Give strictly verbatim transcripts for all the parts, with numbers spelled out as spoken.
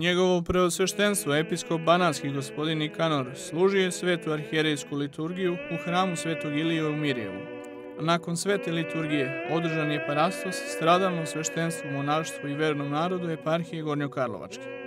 Njegovo preosveštenstvo, episkop banatski gospodin Nikanor, služio je svetu arhijerejsku liturgiju u hramu svetog Ilije u Mirjevu. Nakon svete liturgije održan je parastos stradalnom sveštenstvu, monaštvu i vernom narodu eparhije Gornjokarlovačke.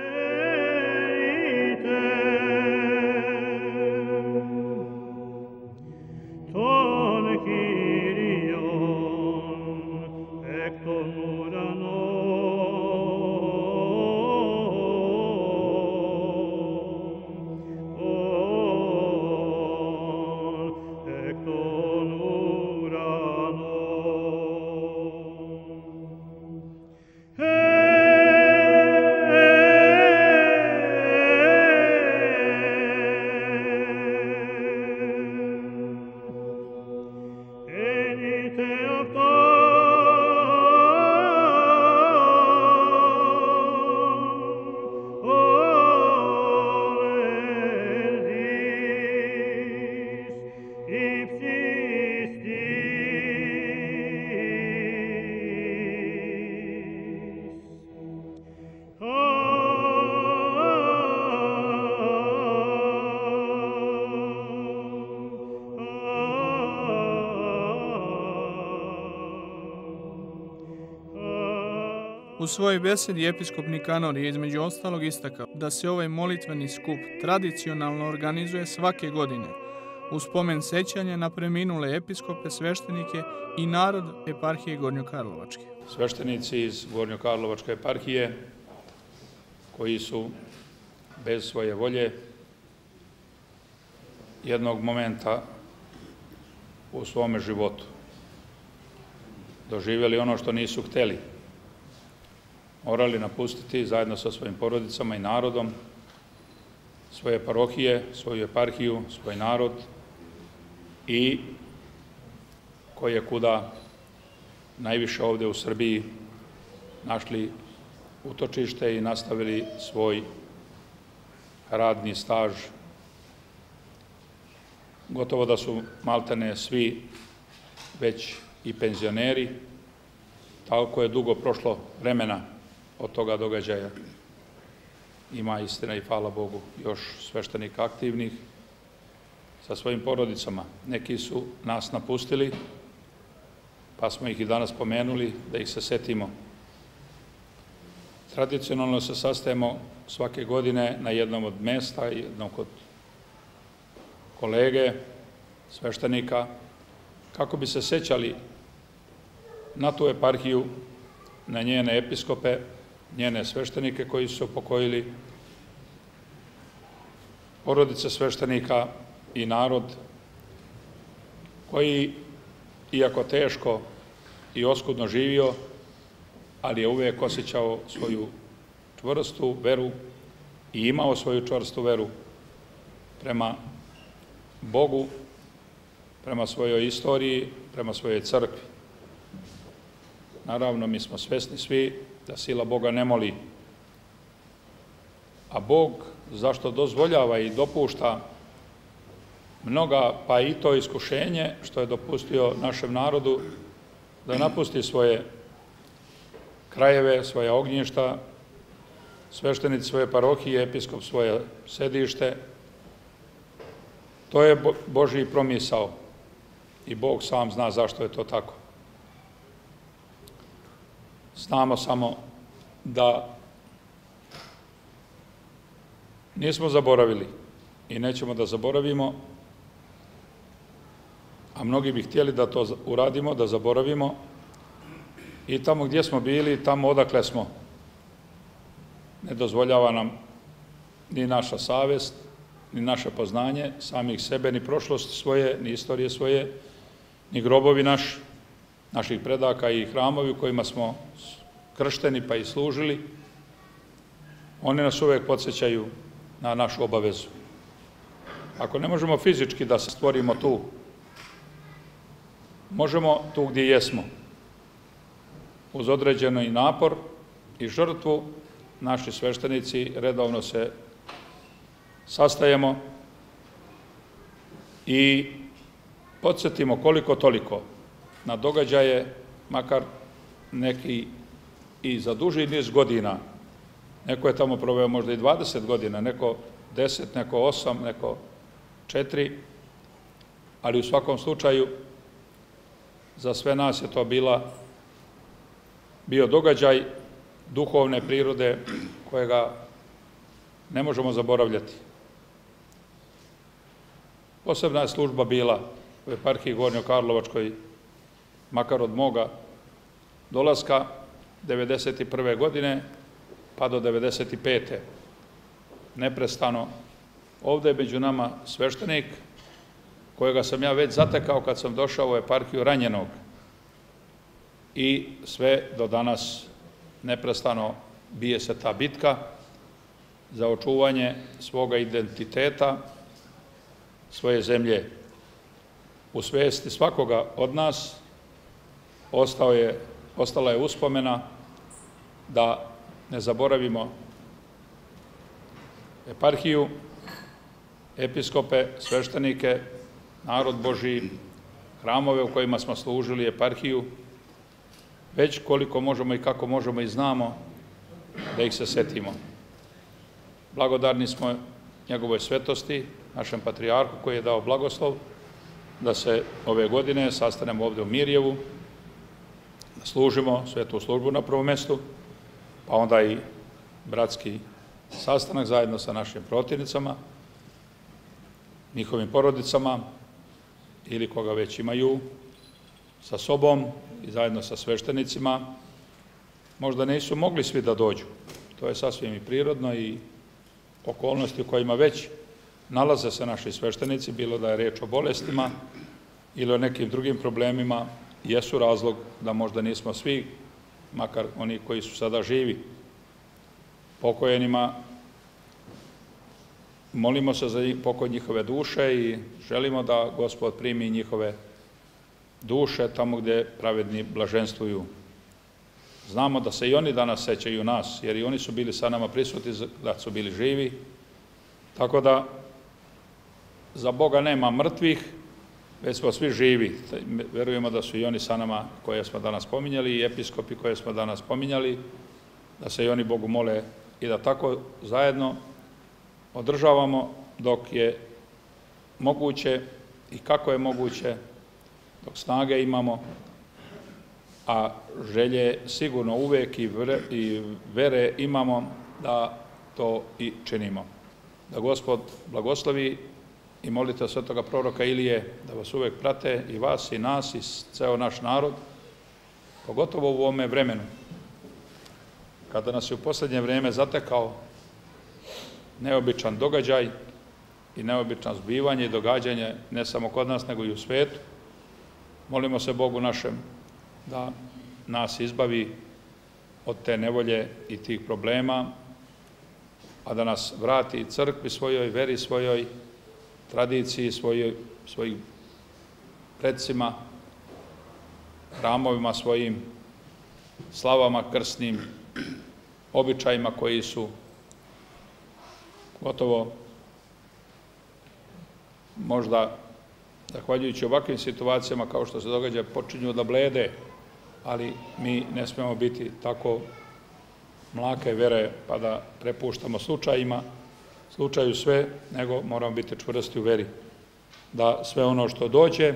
U svojoj besedi episkop Nikanor je između ostalog istakao da se ovaj molitveni skup tradicionalno organizuje svake godine u spomen sećanja na preminule episkope, sveštenike i narod eparhije Gornjokarlovačke. Sveštenici iz Gornjokarlovačke eparhije koji su bez svoje volje jednog momenta u svome životu doživjeli ono što nisu hteli, morali napustiti zajedno sa svojim porodicama i narodom svoje parohije, svoju eparhiju, svoj narod i koje kuda najviše ovdje u Srbiji našli utočište i nastavili svoj radni staž. Gotovo da su maltene svi već i penzioneri, tako je dugo prošlo vremena od toga događaja. Ima, istina i hvala Bogu, još sveštenika aktivnih sa svojim porodicama. Neki su nas napustili, pa smo ih i danas pomenuli da ih se setimo. Tradicionalno se sastajemo svake godine na jednom od mesta, jednom kod kolege, sveštenika, kako bi se sećali na tu eparhiju, na njene episkope, njene sveštenike koji su se upokojili, porodice sveštenika i narod koji, iako teško i oskudno živio, ali je uvijek osjećao svoju čvrstu veru i imao svoju čvrstu veru prema Bogu, prema svojoj istoriji, prema svojoj crkvi. Naravno, mi smo svesni svi da sila Boga ne moli, a Bog zašto dozvoljava i dopušta mnoga, pa i to iskušenje što je dopustio našem narodu da napusti svoje krajeve, svoje ognjišta, sveštenici svoje parohije, episkop svoje sedište. To je Božji promisao i Bog sam zna zašto je to tako. Znamo samo da nismo zaboravili i nećemo da zaboravimo, a mnogi bi htjeli da to uradimo, da zaboravimo i tamo gdje smo bili, tamo odakle smo. Ne dozvoljava nam ni naša savest, ni naše poznanje samih sebe, ni prošlosti svoje, ni istorije svoje, ni grobovi naši, naših predaka i hramovi u kojima smo kršteni pa i služili. Oni nas uvijek podsjećaju na našu obavezu. Ako ne možemo fizički da se stvorimo tu, možemo tu gdje jesmo. Uz određeni napor i žrtvu naši sveštenici redovno se sastajemo i podsjetimo koliko toliko na događaje, makar neki i za duži niz godina Neko je tamo proveo možda i dvadeset godina, neko deset, neko osam, neko četiri, ali u svakom slučaju za sve nas je to bila, bio događaj duhovne prirode kojega ne možemo zaboravljati. Posebna je služba bila u eparhiji Gornjokarlovačkoj, makar od moga dolaska devedeset prve godine pa do devedeset pete neprestano. Ovde je među nama sveštenik kojega sam ja već zatekao kad sam došao u eparhiju ranjenog i sve do danas neprestano bije se ta bitka za očuvanje svoga identiteta, svoje zemlje. U svesti svakoga od nas ostao je, ostala je uspomena da ne zaboravimo eparhiju, episkope, sveštenike, narod Božiji, hramove u kojima smo služili, eparhiju, već koliko možemo i kako možemo i znamo da ih se setimo. Blagodarni smo njegovoj svetosti, našem patrijarhu koji je dao blagoslov da se ove godine sastanemo ovde u Mirjevu, da služimo svetu službu na prvom mestu, pa onda i bratski sastanak zajedno sa našim protivnicama, njihovim porodicama ili koga već imaju sa sobom i zajedno sa sveštenicima. Možda nisu mogli svi da dođu, to je sasvim i prirodno i okolnosti u kojima već nalaze se naši sveštenici, bilo da je reč o bolestima ili o nekim drugim problemima, jesu razlog da možda nismo svi, makar oni koji su sada živi, pokojnima. Molimo se za pokoj njihove duše i želimo da Gospod primi njihove duše tamo gde pravedni blaženstvuju. Znamo da se i oni danas sećaju nas, jer i oni su bili sa nama prisutni, da su bili živi. Tako da za Boga nema mrtvih, već smo svi živi. Verujemo da su i oni sa nama koje smo danas pominjali i episkopi koje smo danas pominjali, da se i oni Bogu mole i da tako zajedno održavamo dok je moguće i kako je moguće, dok snage imamo, a želje sigurno uvek i vere imamo da to i činimo. Da Gospod blagoslovi i molite svetoga proroka Ilije da vas uvek prate, i vas i nas i ceo naš narod, pogotovo u ovome vremenu, kada nas je u poslednje vreme zatekao neobičan događaj i neobično zbivanje i događanje ne samo kod nas, nego i u svetu. Molimo se Bogu našem da nas izbavi od te nevolje i tih problema, a da nas vrati crkvi svojoj, veri svojoj, tradiciji svojoj, svojim predsima, hramovima svojim, slavama krsnim, običajima koji su gotovo možda, zahvaljujući ovakvim situacijama kao što se događa, počinju da blede, ali mi ne smemo biti tako mlake vere pa da prepuštamo slučajima, slučaju sve, nego moramo biti čvrsti u veri. Da sve ono što dođe,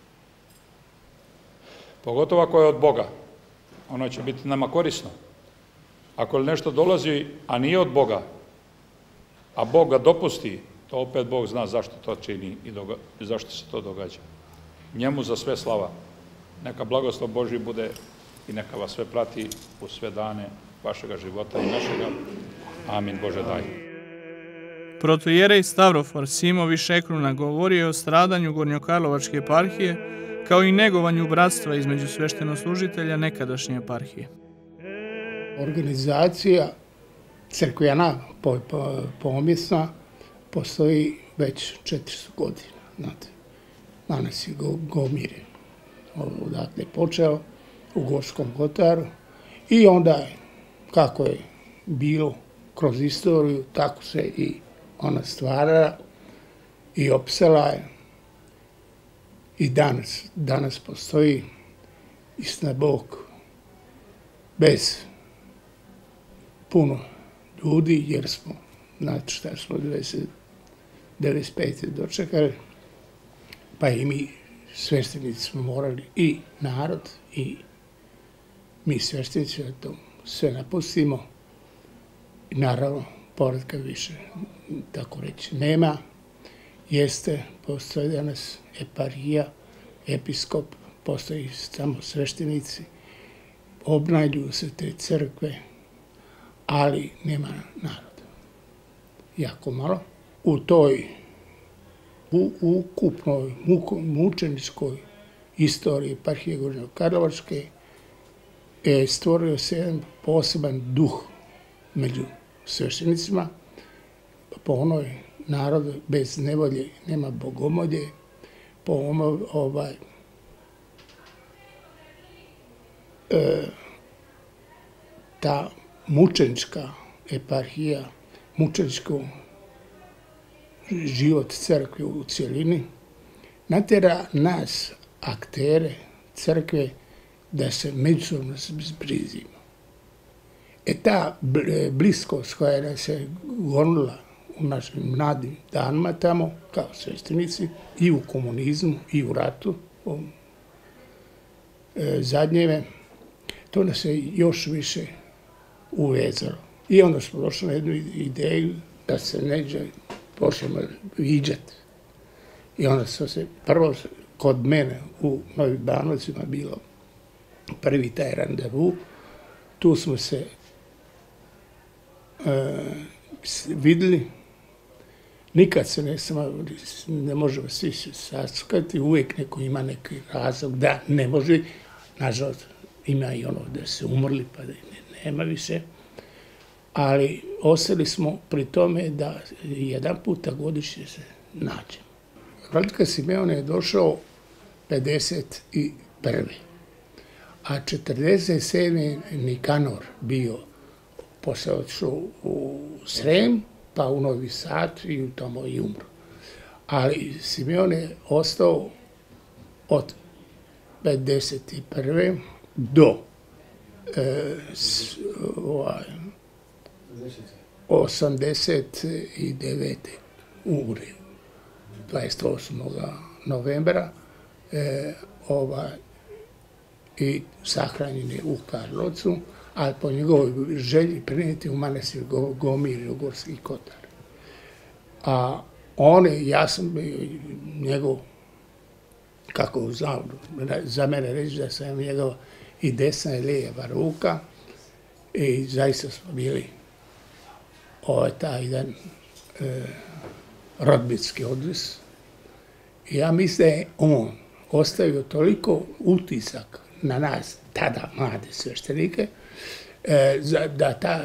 pogotovo ako je od Boga, ono će biti nama korisno. Ako nešto dolazi, a nije od Boga, a Bog ga dopusti, to opet Bog zna zašto to čini i zašto se to događa. Njemu za sve slava. Neka blagoslov Božji bude i neka vas sve prati u sve dane vašega života i našega. Amin. Bože daj. Protoijerej Stavrofor Simovi Šekruna govorio je o stradanju Gornjokarlovačke eparhije, kao i negovanju bratstva između sveštenoslužitelja nekadašnje eparhije. Organizacija crkvena pomjesna postoji već četiristo godina. Znate, danas je Gomir odatle počeo u Gorskom Kotaru i onda kako je bilo kroz istoriju, tako se i ona stvarala i opsala je. I danas, danas postoji, istina Bog, bez puno ljudi, jer smo, znate šta smo devedeset pete dočekali, pa i mi sveštenici smo morali, i narod, i mi sveštenici, da to sve napustimo. I naravno, poredka više, tako reći, nema. Jeste, postoje danas eparhija, episkop, postoji samo sveštenici, obnavljaju se te crkve, ali nema naroda. Jako malo. U toj u, ukupnoj mučeničkoj istoriji eparhije Gornjokarlovačke je stvorio se jedan poseban duh među sveštenicima. Po onoj narodu bez nevolje nema bogomolje, po onoj ovaj, e, ta mučenička eparhija, mučeničko život crkve u cjelini, natjera nas, aktere crkve, da se međusobno zbrizimo. E ta bliskost koja nas je gonila u našim mladim danima tamo, kao sveštenici, i u komunizmu, i u ratu, u e, zadnjeve, to nas je još više uvezalo. I onda smo došli na jednu ideju da se neđe počnemo viđati. I onda smo se, prvo kod mene u Novim Banovcima bilo prvi taj randevu, tu smo se e, vidjeli, nikad se ne, ne možemo svi se saskati, uvijek neko ima neki razlog da ne može, nažalost ima i ono da se umrli pa da ne, nema više, ali ostali smo pri tome da jedan puta godišnje se nađemo. Vladika Simeon je došao pedeset prve a četrdeset sedme Nikanor bio, posle otišao u Srem, pa u Novi Sad i tamo i umro. Ali Simeon je ostao od pedeset prve do e, s, ovaj, osamdeset devete u Rimu, dvadeset osmog novembra, e, ovaj, i sahranjen je u Karlovcu, ali po njegovoj želji prenijeti u manastir Gomir u Gorski Kotar. A on je, ja sam bio njegov, kako znao za mene reći da sam njegova i desna i lijeva ruka, i zaista smo bili ovaj taj jedan e, rodbinski odnos. I ja mislim da je on ostavio toliko utisak na nas, tada mlade sveštenike, e, da ta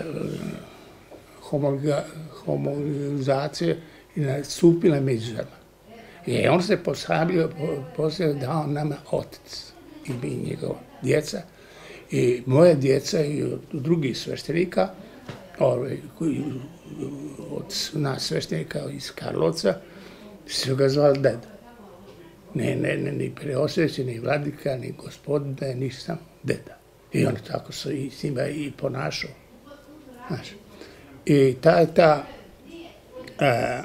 homologizacija je nastupila među nama. I on se postavio, postavio dao nama otac i mi njegova djeca. I moja djeca i od drugih sveštenika, ovaj, koji, od nas sveštenika iz Karlovca, su ga zvali deda. Ne, ne, ne, ni preosvećen, ni vladika, ni gospodine, ništa, deda. I on tako se i s njima i ponašao. Znaš. I ta je ta a,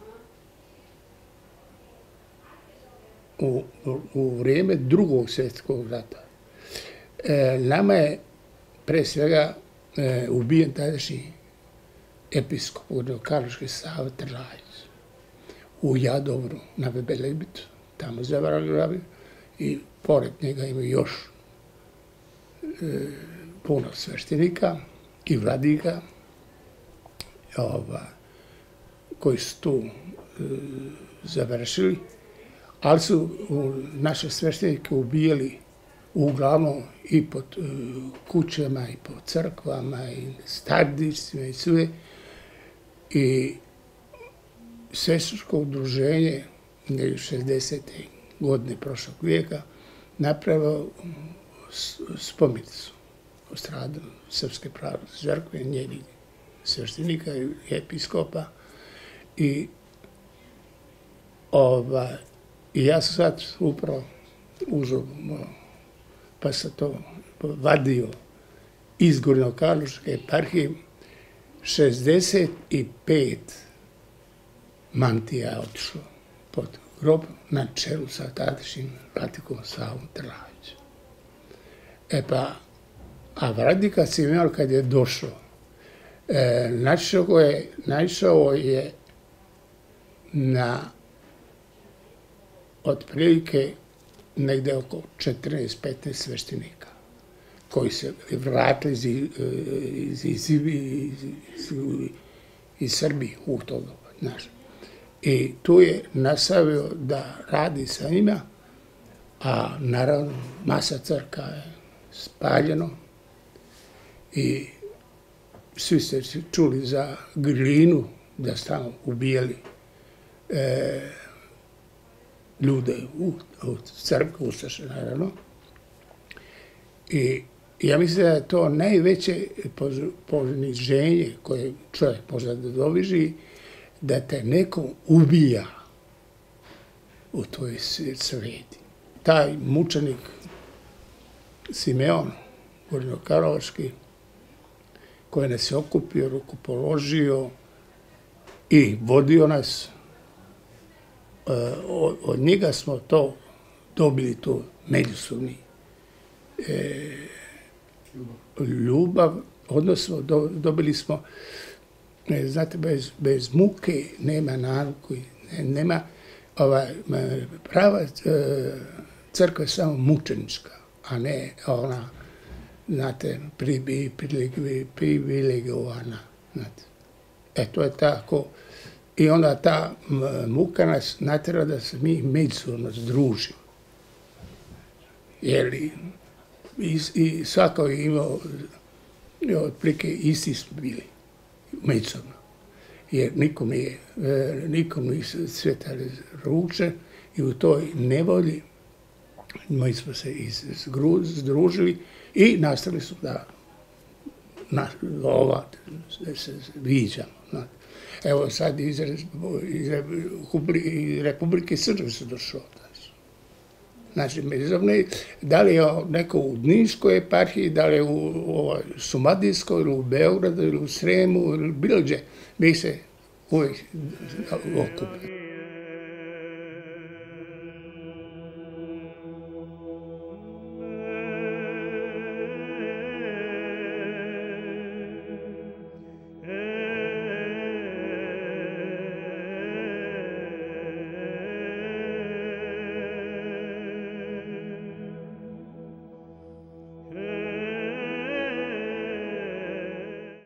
u, u, u vrijeme drugog svjetskog rata e, nama je pre svega e, ubijen tadašnji episkop Gornjokarlovački Sava Trlajić u Jadovru na Vebelebitu, tamo zaboravio, i pored njega ima još e, puno sveštenika i vladika ova, koji su tu e, završili, ali su u, naše sveštenike ubijali uglavnom i pod e, kućama, i po crkvama, i stadištima, i sve. I Sveštensko udruženje šezdesete godine prošlog vijeka napravilo spomenicu o stradanju Srpske pravoslavne crkve, njenih sveštenika i episkopa. I, ova, i ja sam sad upravo uzeo, pa sam to vadio iz Gornjokarlovačke eparhije, šezdeset pet mantija je otišlo pod grob na čelu sa tadašnjim Vladikom Savom Trlavićem. E pa, a Vladika Simeon kad je došao, e, naišao je, naišao je na otprilike negde oko četrnaest petnaest sveštenika koji se vratili iz, iz, iz, iz, iz, iz Srbije u to doba, znaš. I tu je nastavio da radi sa njima, a naravno masa crka je spaljeno i svi ste čuli za Glinu, da su tamo ubijali e, ljude u, u crkvu, ustaše naravno. I ja mislim da je to najveće poniženje koje čovjek može da doživi, da te neko ubija u toj sveti. Taj mučenik Simeon Gornjokarlovački, koji nas je okupio, ruku položio i vodio nas, od njega smo to dobili, to međusobni e, ljubav, odnosno do, dobili smo, ne, znate, bez, bez muke nema nauku, ne, nema ova, prava e, crkva je samo mučenička, a ne ona, znate, privilegovana, znate. E, to je tako. I onda ta muka nas natjera da se mi međusobno združimo. Jer i, i svako je imao, otprilike isti smo bili, međusobno. Jer nikom nije, nikom nisu cvjetali ruče i u toj nevolji mi smo se združili i nastavili smo da na, ova, da se viđamo. Znate. Evo sad iz, iz, iz Republike Srpske su došao. Znači, međusobno, da li je neko u Niškoj eparhiji, da li je u, u Šumadijskoj, ili u Beogradu, ili u Sremu, ili bilo gdje, mi se uvijek okupili.